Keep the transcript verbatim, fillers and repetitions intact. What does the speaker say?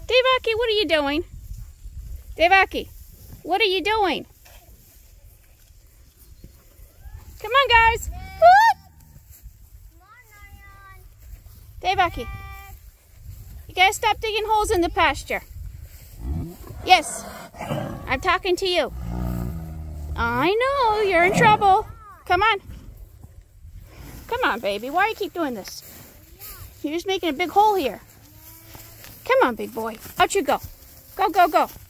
Devaki, what are you doing? Devaki, what are you doing? Come on, guys. Devaki, you guys stop digging holes in the pasture. Yes, I'm talking to you. I know, you're in trouble. Come on. Come on, baby. Why do you keep doing this? You're just making a big hole here. Come on, big boy. Out you go. Go, go, go.